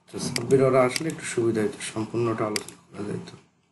তো সাব্বির ওরা আসলে একটু সুবিধা হতো, সম্পূর্ণটা আলোচনা করা যেত।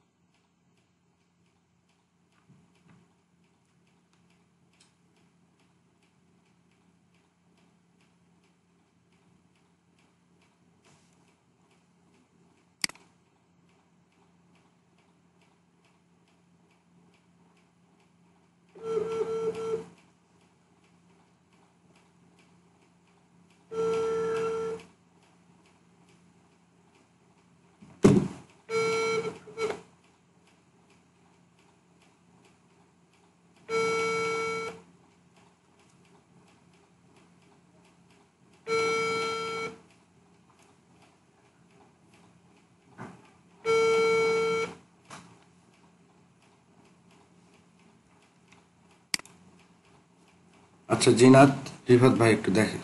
আচ্ছা জিনাত, রিফাত ভাই একটু দেখো।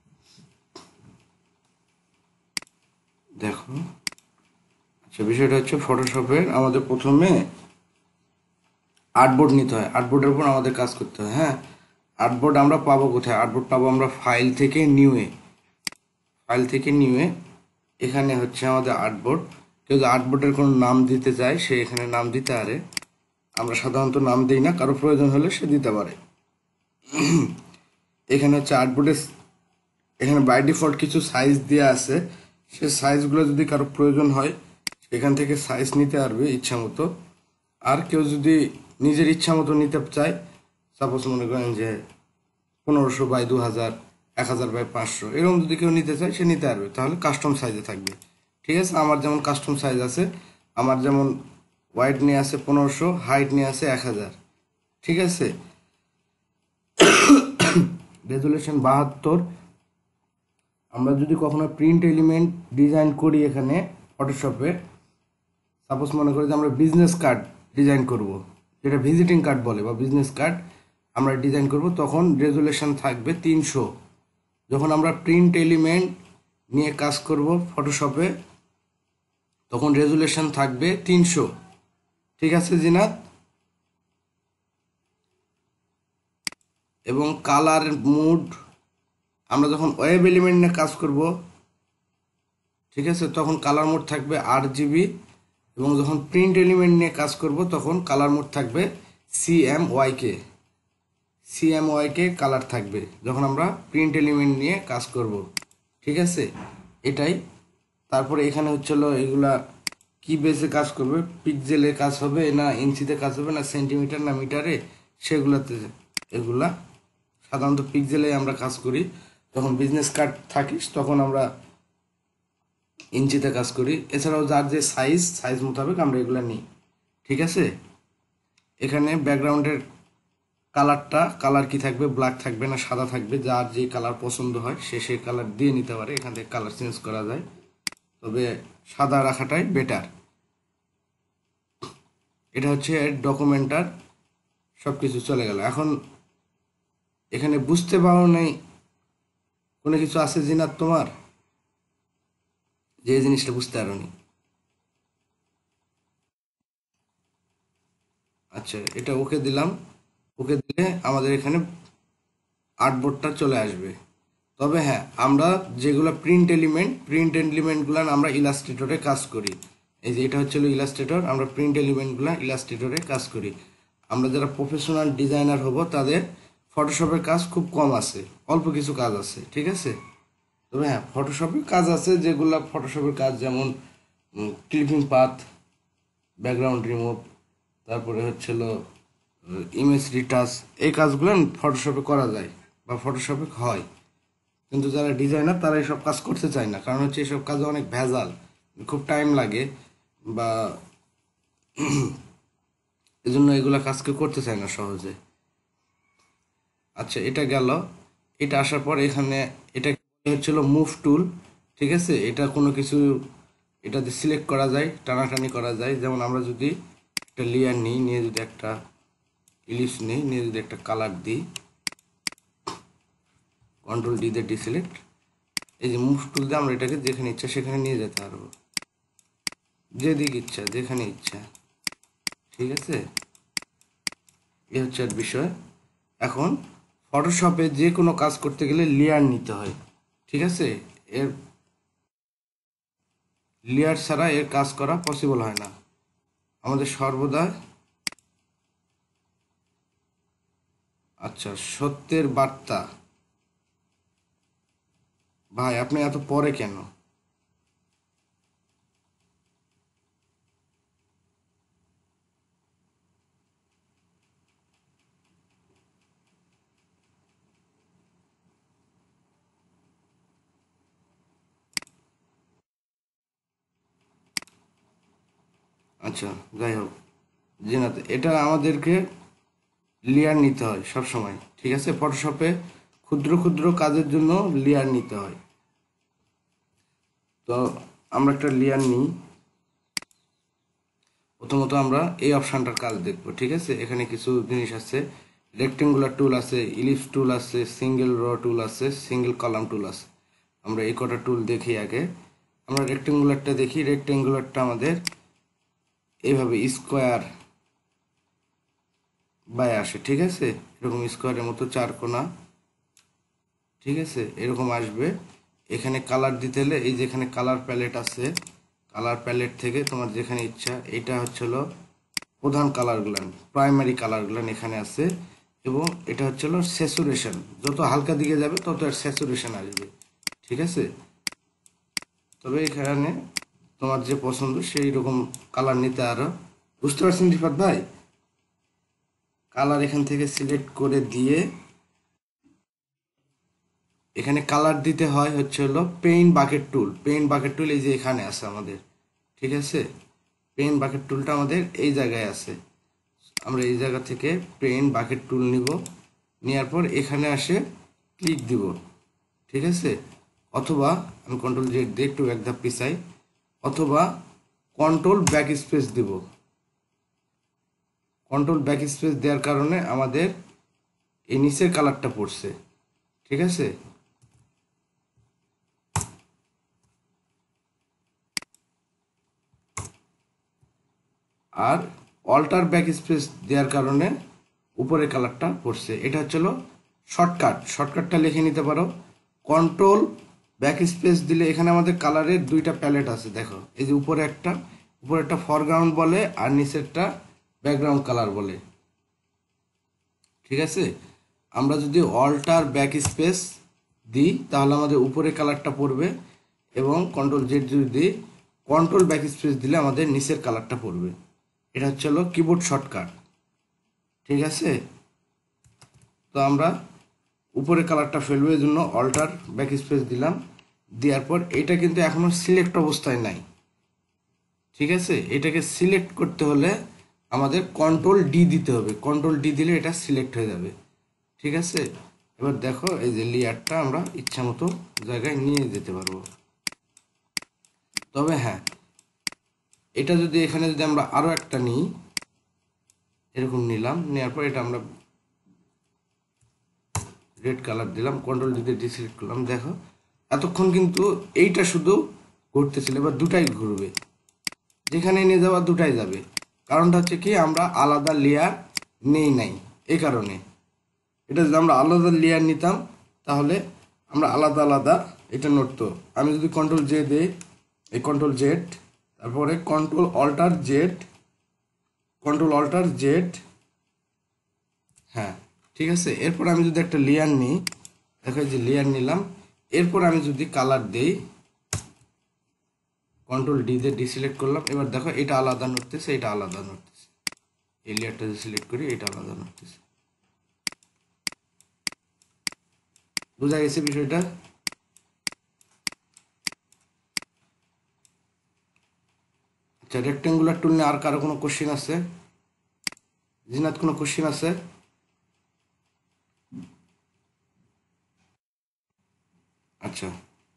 আচ্ছা বিষয়টা হচ্ছে ফটোশপের আমাদের প্রথমে আর্টবোর্ড নিতে হয়, আর্টবোর্ডের উপর আমাদের কাজ করতে হয়। হ্যাঁ, আর্টবোর্ড আমরা পাবো কোথায়? আর্টবোর্ড পাবো আমরা ফাইল থেকে নিউয়ে। এখানে হচ্ছে আমাদের আর্টবোর্ড। কেউ যদি আর্টবোর্ডের কোনো নাম দিতে চায় সে এখানে নাম দিতে পারে। আমরা সাধারণত নাম দিই না, কারো প্রয়োজন হলে সে দিতে পারে। এখানে হচ্ছে আর্টবোর্ডের, এখানে বাই ডিফল্ট কিছু সাইজ দেওয়া আছে। সে সাইজগুলো যদি কারো প্রয়োজন হয় এখান থেকে সাইজ নিতে পারবে ইচ্ছা মতো। আর কেউ যদি নিজের ইচ্ছা মতো নিতে চায়, সাপোজ মনে করেন যে 1500 বাই 2000, 1000 বাই 500, এরকম যদি কেউ নিতে চায় সে নিতে পারবে, তাহলে কাস্টম সাইজে থাকবে। ঠিক আছে, আমার যেমন কাস্টম সাইজ আছে, আমার যেমন ওয়াইড নিয়ে আছে 1500, হাইট নিয়ে আছে 1000। ঠিক আছে, রেজুলেশন 72। আমরা যদি কখনো প্রিন্ট এলিমেন্ট ডিজাইন করি এখানে ফটোশপে, সাপোজ মনে করি যে আমরা বিজনেস কার্ড ডিজাইন করব, যেটা ভিজিটিং কার্ড বলে বা বিজনেস কার্ড আমরা ডিজাইন করব, তখন রেজুলেশন থাকবে 300। যখন আমরা প্রিন্ট এলিমেন্ট নিয়ে কাজ করব ফটোশপে তখন রেজুলেশন থাকবে 300। ঠিক আছে জিনাত? এবং কালার মুড আমরা যখন ওয়েব এলিমেন্ট নিয়ে কাজ করব, ঠিক আছে, তখন কালার মোড থাকবে RGB। এবং যখন প্রিন্ট এলিমেন্ট নিয়ে কাজ করব তখন কালার মোড থাকবে CMYK কালার থাকবে যখন আমরা প্রিন্ট এলিমেন্ট নিয়ে কাজ করব। ঠিক আছে, এটাই। তারপরে এখানে হচ্ছিল এগুলা কি বেসে কাজ করবে, পিক্সেলে কাজ হবে না ইঞ্চিতে কাজ হবে না সেন্টিমিটার না মিটারে, সেগুলাতে। এগুলা সাধারণত পিক্সেলে আমরা কাজ করি। যখন বিজনেস কার্ড থাকিস তখন আমরা ইঞ্চিতে কাজ করি। এছাড়াও যার যে সাইজ মোতাবেক আমরা এগুলা নিই। ঠিক আছে, এখানে ব্যাকগ্রাউন্ডের কালার কি থাকবে, ব্ল্যাক থাকবে না সাদা থাকবে, যার যে কালার পছন্দ হয় সে সেই কালার দিয়ে নিতে পারে। এখান থেকে কালার চেঞ্জ করা যায়, তবে সাদা রাখাটাই বেটার। এটা হচ্ছে ডকুমেন্টার, সব কিছু চলে গেল। এখন এখানে বুঝতে পারো নাই কোনো কিছু আছে জিনাত তোমার, যে এই জিনিসটা বুঝতে পারো নি? আচ্ছা, এটা ওকে দিলাম। ওকে দিলে আমাদের এখানে আর্টবোর্ডটা চলে আসবে। তবে হ্যাঁ, আমরা যেগুলো প্রিন্ট এলিমেন্টগুলো আমরা ইলাস্ট্রেটরে কাজ করি। এই যে এটা হচ্ছিল ইলাস্ট্রেটর, আমরা প্রিন্ট এলিমেন্টগুলো ইলাস্ট্রেটরে কাজ করি। আমরা যারা প্রফেশনাল ডিজাইনার হব তাদের ফটোশপের কাজ খুব কম আছে, অল্প কিছু কাজ আছে। ঠিক আছে, তবে হ্যাঁ ফটোশপের কাজ আছে, যেগুলো ফটোশপের কাজ যেমন ক্লিপিং পাথ, ব্যাকগ্রাউন্ড রিমুভ, তারপরে হচ্ছিল ইমেজ রিটাচ, এই কাজগুলো ফটোশপে করা যায় বা ফটোশপে হয়। কিন্তু যারা ডিজাইনার তারা এসব কাজ করতে চায় না, কারণ হচ্ছে এসব কাজে অনেক ভেজাল, খুব টাইম লাগে, বা এজন্য এগুলা কাজ কেউ করতে চায় না সহজে। আচ্ছা, এটা গেল। এটা আসার পর এখানে এটা হচ্ছিল মুভ টুল। ঠিক আছে, এটা কোনো কিছু এটাতে সিলেক্ট করা যায়, টানাটানি করা যায়। যেমন আমরা যদি একটা লেয়ার নিই, নিয়ে যদি একটা ইলিশ নিই, নিয়ে যদি একটা কালার দিই, কন্ট্রোল ডি দিয়ে ডিসিলেক্ট, এই যে মুভ টুল দিয়ে আমরা এটাকে যেখানে ইচ্ছা সেখানে নিয়ে যেতে পারবো, যেদিকে ইচ্ছা যেখানে ইচ্ছা। ঠিক আছে, এই হচ্ছে আর বিষয়। এখন ফটোশপে যে কোনো কাজ করতে গেলে লেয়ার নিতে হয়। ঠিক আছে, এর লেয়ার ছাড়া এর কাজ করা পসিবল হয় না। আমাদের সর্বদা আচ্ছা, সত্যের বার্তা। ভাই আপনি এত পরে কেন? আচ্ছা, যাই হোক, জিনাত, এটা আমাদেরকে লেয়ার নিতে হয় সব সময়, ঠিক আছে? ফটোশপে ক্ষুদ্র ক্ষুদ্র কাজের জন্য লেয়ার নিতে হয়। তো আমরা একটা লেয়ার নিই। প্রথমত আমরা এই অপশানটার কাজ দেখব, ঠিক আছে? এখানে কিছু জিনিস আছে, রেক্টেঙ্গুলার টুল আছে, ইলিপস টুল আছে, সিঙ্গেল র টুল আছে, সিঙ্গেল কলাম টুল আছে। আমরা এই কটা টুল দেখি আগে। আমরা রেক্টেঙ্গুলারটা দেখি। রেক্টেঙ্গুলারটা আমাদের এইভাবে স্কোয়ার বাই আসে, ঠিক আছে? এরকম স্কোয়ারের মতো চার কোণা, ঠিক আছে? এরকম আসবে। এখানে কালার দিতে হলে এই যেখানে কালার প্যালেট আছে, কালার প্যালেট থেকে তোমার যেখানে ইচ্ছা, এটা হচ্ছে হলো প্রধান কালারগুলান, প্রাইমারি কালারগুলান এখানে আছে। এবং এটা হচ্ছে হলো স্যাচুরেশন, যত হালকা দিকে যাবে তত এর স্যাচুরেশন আসবে, ঠিক আছে? তবে এখানে তোমার যে পছন্দ সেই রকম কালার নিতে আরো। বুঝতে পারছেন রিফাত ভাই? কালার এখান থেকে সিলেক্ট করে দিয়ে এখানে কালার দিতে হয় হচ্ছে হলো paint bucket tool. Paint bucket tool এই যে এখানে আছে আমাদের, ঠিক আছে? পেইন্ট বাকেট টুলটা আমাদের এই জায়গায় আছে। আমরা এই জায়গা থেকে পেইন্ট বাকেট টুল নিব, নেওয়ার পর এখানে আসে ক্লিক দিব, ঠিক আছে? অথবা আমি কন্ট্রোল জেড দিয়ে একটু এক ধাপ পিছাই, অথবা কন্ট্রোল ব্যাক স্পেস দিব। কন্ট্রোল ব্যাক স্পেস দেওয়ার কারণে আমাদের এই নিচের কালারটা পড়ছে, ঠিক আছে? আর অল্টার ব্যাক স্পেস দেওয়ার কারণে উপরের কালারটা পড়ছে। এটা হচ্ছে শর্টকাট। শর্টকাটটা লিখে নিতে পারো। কন্ট্রোল ব্যাক স্পেস দিলে এখানে আমাদের কালারের দুইটা প্যালেট আছে, দেখো এই যে উপরে একটা ফরগ্রাউন্ড বলে আর নিচেরটা ব্যাকগ্রাউন্ড কালার বলে, ঠিক আছে? আমরা যদি অল্টার ব্যাক স্পেস দিই তাহলে আমাদের উপরে কালারটা পড়বে, এবং কন্ট্রোল জেড যদি দিই, কন্ট্রোল ব্যাক স্পেস দিলে আমাদের নিচের কালারটা পড়বে। এটা হচ্ছে হলো কিবোর্ড শর্টকাট, ঠিক আছে? তো আমরা উপরে কালারটা ফেলবো, এই জন্য অল্টার ব্যাক স্পেস দিলাম। দেওয়ার পর এটা কিন্তু এখনো সিলেক্ট অবস্থায় নাই, ঠিক আছে? এটাকে সিলেক্ট করতে হলে আমাদের কন্ট্রোল ডি দিতে হবে। কন্ট্রোল ডি দিলে এটা সিলেক্ট হয়ে যাবে, ঠিক আছে? এবার দেখো এই যে লেয়ারটা আমরা ইচ্ছা মতো জায়গায় নিয়ে যেতে পারবো। তবে হ্যাঁ, এটা যদি এখানে যদি আমরা আরো একটা নিই, এরকম নিলাম, নেওয়ার পর এটা আমরা রেড কালার দিলাম, কন্ট্রোল দিতে ডিসিলেক্ট করলাম। দেখো এতক্ষণ কিন্তু এইটা শুধু ঘুরতেছিল, এবার দুটাই ঘুরবে, যেখানে নিয়ে যাওয়া দুটাই যাবে। কারণটা হচ্ছে কি, আমরা আলাদা লেয়ার নেই নাই, এই কারণে। এটা যদি আমরা আলাদা লেয়ার নিতাম তাহলে আমরা আলাদা আলাদা এটা নড়তো। আমি যদি কন্ট্রোল জে দিই, এই কন্ট্রোল জেড, তারপরে control alt Z, control alt Z, হ্যাঁ ঠিক আছে। এরপর আমি যদি একটা লেয়ার নিই, দেখো যে লেয়ার নিলাম, এরপর আমি যদি কালার দেই, কন্ট্রোল ডি দিয়ে ডিসিলেক্ট করলাম, এবার দেখো এটা আলাদা নড়তেছে, এটা আলাদা নড়তেছে। এই লেয়ারটা যদি সিলেক্ট করি, এটা আলাদা নড়তেছে। বোঝা গেছে বিষয়টা? আচ্ছা, রেক্টেঙ্গুলার টুল নিয়ে আর কারো কোনো কোশ্চেন আছে? জিনাত, কোনো কোশ্চেন আছে? আচ্ছা,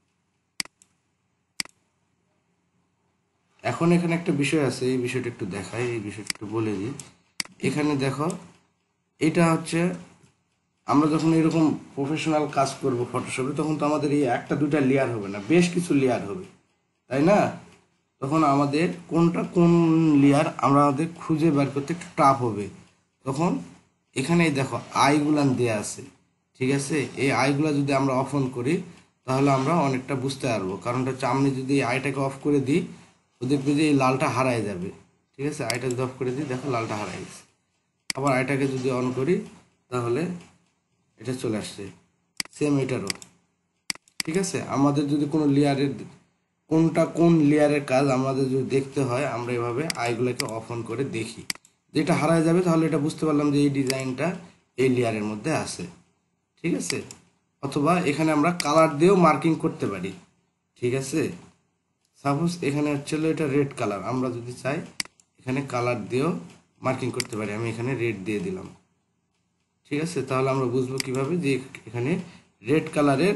এখন এখানে একটা বিষয় আছে, এই বিষয়টা একটু দেখাই, এই বিষয়টা একটু বলে দিই। এখানে দেখো, এটা হচ্ছে আমরা যখন এরকম প্রফেশনাল কাজ করব ফটোশপে, তখন তো আমাদের এই একটা দুটা লেয়ার হবে না, বেশ কিছু লেয়ার হবে, তাই না? তখন আমাদের কোনটা কোন লেয়ার আমাদের খুঁজে বের করতে একটু টাফ হবে। তখন এখানে দেখো আইগুলান দেয়া আছে, ঠিক আছে? এই আইগুলা যদি আমরা অফ অন করি তাহলে আমরা অনেকটা বুঝতে পারবো। কারণটা হচ্ছে আমি যদি এই আইটাকে অফ করে দিই ও দেখবে যে এই লালটা হারায় যাবে। ঠিক আছে, আইটা যদি অফ করে দিই, দেখো লালটা হারায় গেছে। আবার আইটাকে যদি অন করি তাহলে এটা চলে আসছে, সেম এটারও। ঠিক আছে, আমাদের যদি কোনো লেয়ারের কোনটা কোন লেয়ারের কাজ আমাদের যদি দেখতে হয়, আমরা এভাবে আইগুলোকে অফ অন করে দেখি। যেটা হারায় যাবে তাহলে এটা বুঝতে পারলাম যে এই ডিজাইনটা এই লেয়ারের মধ্যে আছে। ঠিক আছে, অথবা এখানে আমরা কালার দিয়েও মার্কিং করতে পারি। ঠিক আছে, সাপোজ এখানে হচ্ছিল এটা রেড কালার, আমরা যদি চাই এখানে কালার দিয়েও মার্কিং করতে পারি। আমি এখানে রেড দিয়ে দিলাম। ঠিক আছে, তাহলে আমরা বুঝবো কিভাবে যে এখানে রেড কালারের,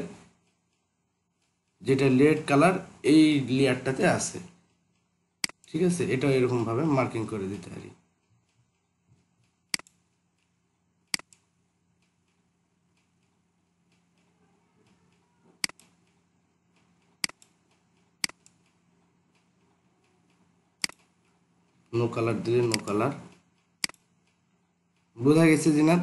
যেটা রেড কালার এই লেয়ারটাতে আছে। ঠিক আছে, এটাও এরকমভাবে মার্কিং করে দিতে পারি। নো কালার দিলে নো কালার। বোঝা গেছে জিনাত?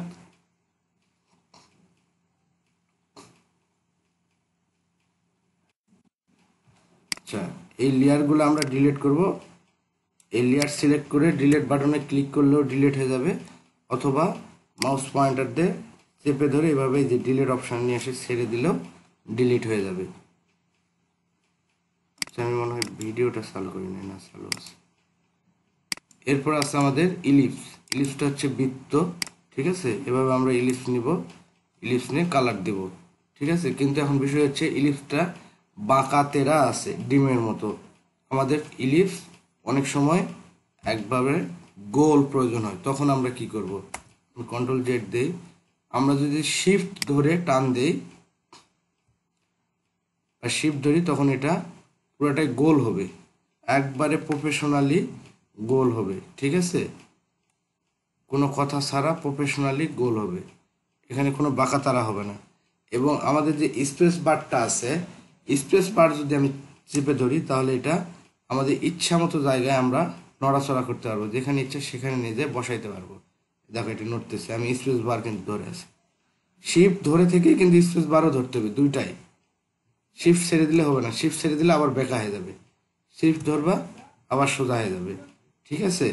আচ্ছা, এই লেয়ারগুলো আমরা ডিলিট করব। এই লেয়ার সিলেক্ট করে ডিলিট বাটনে ক্লিক করলেও ডিলিট হয়ে যাবে, অথবা মাউস পয়েন্টার দিয়ে চেপে ধরে এভাবে যে ডিলিট অপশান নিয়ে এসে ছেড়ে দিলেও ডিলিট হয়ে যাবে। আচ্ছা, আমি মনে হয় ভিডিওটা চালু করি না, চালু আছে। এরপর আছে আমাদের ইলিপস। ইলিপসটা হচ্ছে বৃত্ত। ঠিক আছে, এভাবে আমরা ইলিপস নিব, ইলিপস নিয়ে কালার দেব। ঠিক আছে, কিন্তু এখন বিষয় হচ্ছে ইলিপসটা বাঁকা তেরা আছে ডিমের মতো। আমাদের ইলিপস অনেক সময় একভাবে গোল প্রয়োজন হয়, তখন আমরা কি করব? কন্ট্রোল জেড দেই, আমরা যদি শিফট ধরে টান দেই বা শিফট ধরি তখন এটা পুরোটাই গোল হবে, একবারে প্রফেশনালি গোল হবে। ঠিক আছে, কোনো কথা ছাড়া প্রফেশনালি গোল হবে, এখানে কোনো বাঁকা তারা হবে না। এবং আমাদের যে স্পেস বারটা আছে, স্পেস বার যদি আমি চেপে ধরি তাহলে এটা আমাদের ইচ্ছা মতো জায়গায় আমরা নড়াচড়া করতে পারবো, যেখানে ইচ্ছা সেখানে নিয়ে যেয়ে বসাইতে পারবো। দেখো এটা নড়তেছে, আমি স্পেস বার কিন্তু ধরে আছি। শিফট ধরে থেকে কিন্তু স্পেস বারও ধরতে হবে, দুইটাই। শিফট ছেড়ে দিলে হবে না, শিফট ছেড়ে দিলে আবার বেঁকা হয়ে যাবে। শিফট ধরবা আবার সোজা হয়ে যাবে। ঠিক আছে,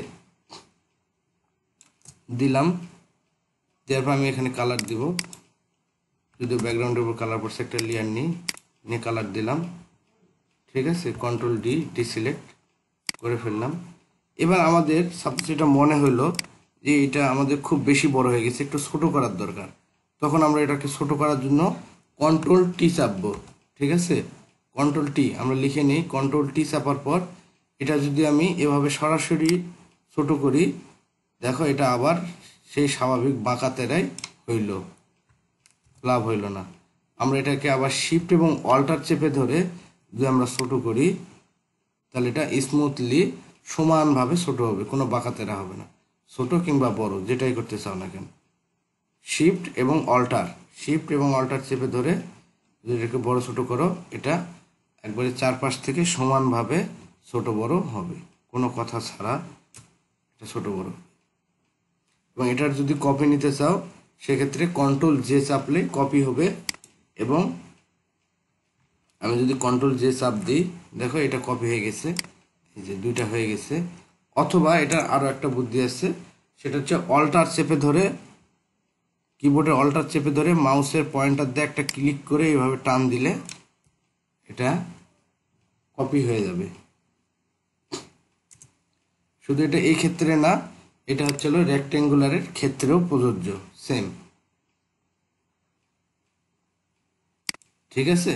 দিলাম। তারপর আমি এখানে কালার দিব, যদি ব্যাকগ্রাউন্ডের উপর কালার পড়ছে একটা লেয়ার নিয়ে কালার দিলাম। ঠিক আছে, কন্ট্রোল ডি ডিসিলেক্ট করে ফেললাম। এবার আমাদের সবচেয়ে যেটা মনে হলো যে এটা আমাদের খুব বেশি বড় হয়ে গেছে, একটু ছোট করার দরকার। তখন আমরা এটাকে ছোট করার জন্য কন্ট্রোল টি চাপবো। ঠিক আছে, কন্ট্রোল টি আমরা লিখে নিই। কন্ট্রোল টি চাপার পর এটা যদি আমি এভাবে সরাসরি ছোট করি, দেখো এটা আবার সেই স্বাভাবিক বাঁকা তেরাই হইল, লাভ হইল না। আমরা এটাকে আবার শিফট এবং অল্টার চেপে ধরে যদি আমরা ছোট করি তাহলে এটা স্মুথলি সমানভাবে ছোট হবে, কোনো বাঁকা তেরা হবে না। ছোট কিংবা বড় যেটাই করতে চাও না কেন, শিফট এবং অল্টার, শিফট এবং অল্টার চেপে ধরে যদি এটাকে বড় ছোট করো, এটা একবারে চারপাশ থেকে সমানভাবে ছোট বড় হবে, কোনো কথা ছাড়া এটা ছোট বড়। এবং এটার যদি কপি নিতে চাও সেক্ষেত্রে কন্ট্রোল জে চাপলে কপি হবে। এবং আমি যদি কন্ট্রোল জে চাপ দিই, দেখো এটা কপি হয়ে গেছে, এই যে দুইটা হয়ে গেছে। অথবা এটা আরও একটা বুদ্ধি আছে, সেটা হচ্ছে অল্টার চেপে ধরে, কিবোর্ডের অল্টার চেপে ধরে মাউসের পয়েন্টার দিয়ে একটা ক্লিক করে এইভাবে টান দিলে এটা কপি হয়ে যাবে। শুধু এটা এই ক্ষেত্রে না, এটা হচ্ছে রেক্টেঙ্গুলারের ক্ষেত্রেও প্রযোজ্য, সেম। ঠিক আছে,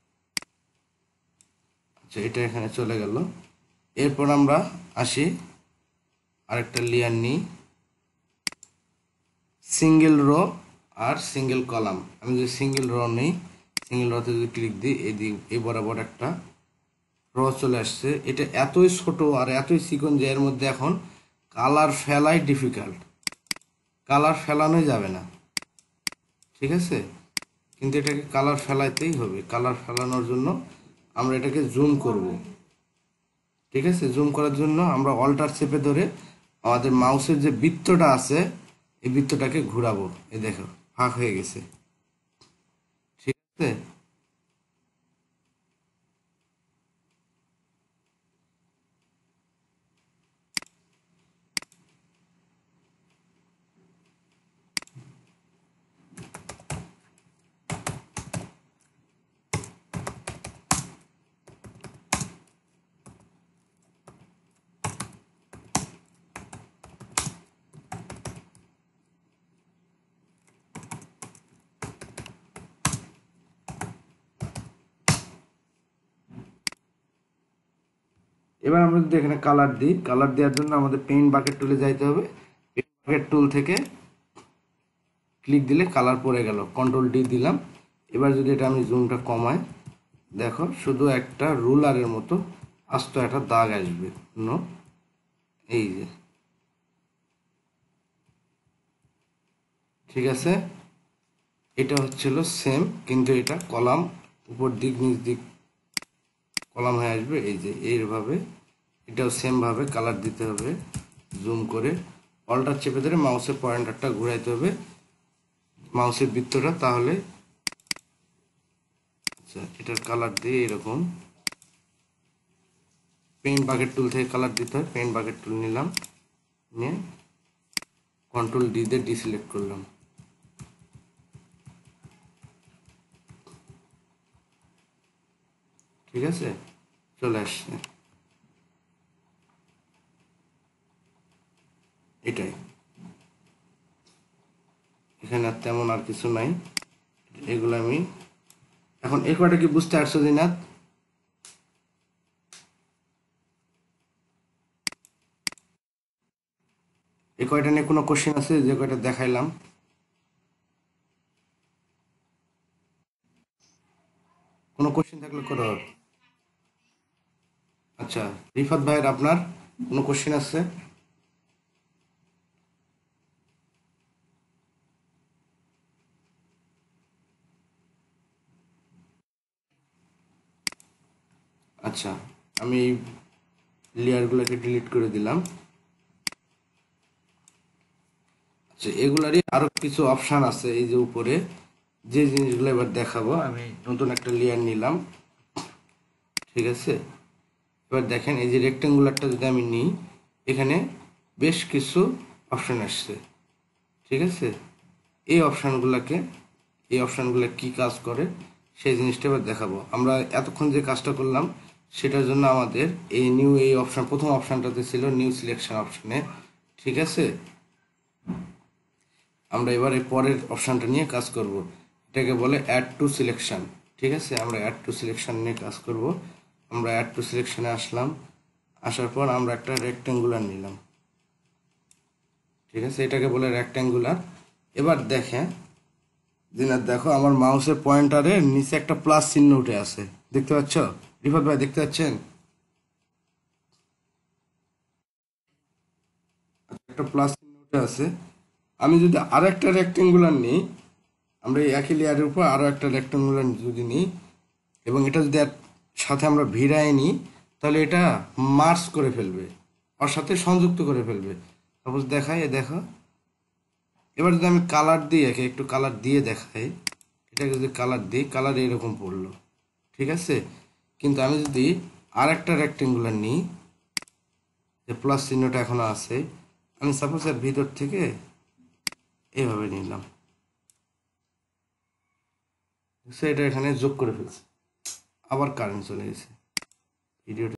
আচ্ছা এটা এখানে চলে গেল। এরপর আমরা আসি আরেকটা লেয়ার নিই, সিঙ্গেল রো আর সিঙ্গেল কলাম। আমি যদি সিঙ্গেল র নিই, সিঙ্গেল রতে যদি ক্লিক দিই, এই বরাবর একটা র চলে আসছে। এটা এতই ছোট আর এতই চিকন যে এর মধ্যে এখন কালার ফেলাই ডিফিকাল্ট, কালার ফেলানোই যাবে না। ঠিক আছে, কিন্তু এটাকে কালার ফেলাইতেই হবে। কালার ফেলানোর জন্য আমরা এটাকে জুম করব। ঠিক আছে, জুম করার জন্য আমরা অল্টার চেপে ধরে আমাদের মাউসের যে বৃত্তটা আছে এই বৃত্তটাকে ঘোরাবো। এই দেখো ফাঁক হয়ে গেছে। ঠিক আছে, এবার আমরা যদি এখানে কালার দিই, কালার দেওয়ার জন্য আমাদের পেইন্ট বাকেট টুলে যাইতে হবে। পেইন্ট বাকেট টুল থেকে ক্লিক দিলে কালার পড়ে গেল, কন্ট্রোল ডি দিলাম। এবার যদি এটা আমি জুমটা কমাই, দেখো শুধু একটা রুলারের মতো আস্ত একটা দাগ আসবে। এই যে, ঠিক আছে, এটা হচ্ছিল সেম, কিন্তু এটা কলাম উপর দিক নিচ দিক কলাম হয়ে আসবে। এই যে এইভাবে এটাও সেম ভাবে কালার দিতে হবে। জুম করে অল্টার চেপে ধরে মাউসের পয়েন্টারটা ঘুরাইতে হবে, মাউসের বৃত্তটা, তাহলে আচ্ছা এটার কালার দিয়ে এরকম পেইন্ট বাকেট টুল থেকে কালার দিতে হয়। পেইন্ট বাকেট টুল নিলাম, নিয়ে কন্ট্রোল ডি দিয়ে ডিসিলেক্ট করলাম। ঠিক আছে, চলে আসছে। এটাই, এখানে আর তেমন আর কিছু নাই। এগুলো আমি এখন এই কয়টা কি বুঝতে পারছো জিনাত? এই কয়টা নিয়ে কোনো কোশ্চেন আছে? যে কয়টা দেখাইলাম, কোনো কোশ্চেন থাকলে করো। আচ্ছা, রিফাত ভাইয়ের আপনার কোনো কোশ্চেন আছে? আচ্ছা, আমি লেয়ারগুলোকে ডিলিট করে দিলাম। আচ্ছা, এগুলারই আরো কিছু অপশন আছে। এই যে উপরে যে জিনিসগুলো এবার দেখাবো, আমি নতুন একটা লেয়ার নিলাম। ঠিক আছে, এবার দেখেন এই যে রেক্টেঙ্গুলারটা যদি আমি নিই, এখানে বেশ কিছু অপশন আসছে। ঠিক আছে, এই অপশানগুলো কি কাজ করে সেই জিনিসটা এবার দেখাবো। আমরা এতক্ষণ যে কাজটা করলাম সেটার জন্য আমাদের এই অপশান, প্রথম অপশানটাতে ছিল নিউ সিলেকশন অপশানে। ঠিক আছে, আমরা এবার এই পরের অপশানটা নিয়ে কাজ করব, এটাকে বলে অ্যাড টু সিলেকশন। ঠিক আছে, আমরা অ্যাড টু সিলেকশন নিয়ে কাজ করব। আমরা অ্যাড টু সিলেকশনে আসলাম, আসার পর আমরা একটা রেক্টেঙ্গুলার নিলাম। ঠিক আছে, এটাকে বলে রেক্টেঙ্গুলার। এবার দেখো আমার মাউসের পয়েন্টারের নিচে একটা প্লাস চিহ্ন উঠে আছে, দেখতে পাচ্ছ? রিফাত ভাই দেখতে পাচ্ছেন? একটা প্লাস চিহ্ন উঠে আছে। আমি যদি আরো একটা রেক্টেঙ্গুলার নিই, আমরা এই একই লেয়ারের উপর আরো একটা রেক্টেঙ্গুলার যদি নিই, এবং এটা যদি সাথে আমরা ভিড়ায় নিই, তাহলে এটা মার্জ করে ফেলবে, ওর সাথে সংযুক্ত করে ফেলবে। সাপোজ দেখাই, দেখো এবার যদি আমি কালার দিই, একটু কালার দিয়ে দেখাই, এটাকে যদি কালার দিই, কালার এরকম পড়লো। ঠিক আছে, কিন্তু আমি যদি আর একটা রেক্টেঙ্গুলার নিই, যে প্লাস চিহ্নটা এখনো আছে, আমি সাপোজ এর ভিতর থেকে এইভাবে নিলাম, সেটা এখানে যোগ করে ফেলছি, আবার কারেন্ট চলে গেছে। ভিডিওটা